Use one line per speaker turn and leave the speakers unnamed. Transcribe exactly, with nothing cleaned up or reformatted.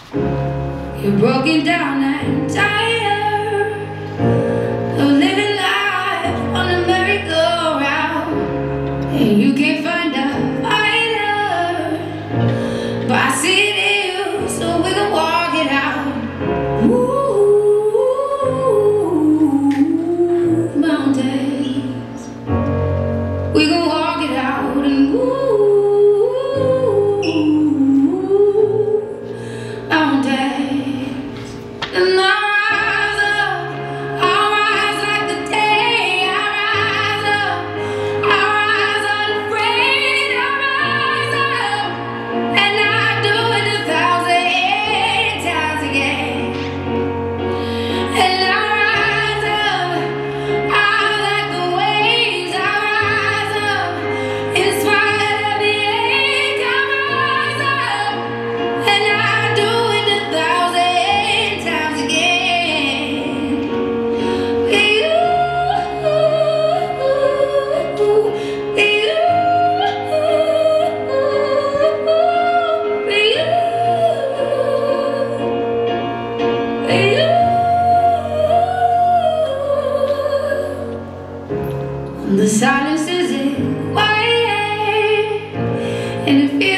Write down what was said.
You're broken down and tired of living life on a merry-go-round, and you can't find a fighter, but I see it in you, so we can walk it out. Ooh, mountains, we can walk it out, and ooh, mountains. And I rise up, I rise like the day. I rise up, I rise unafraid. I rise up, and I do it a thousand times again. And I rise up, I like the waves. I rise up, in spite of the ache. I rise up, and I do it a thousand times again. With you, with you, with you, with you. The silence isn't quiet, and it feels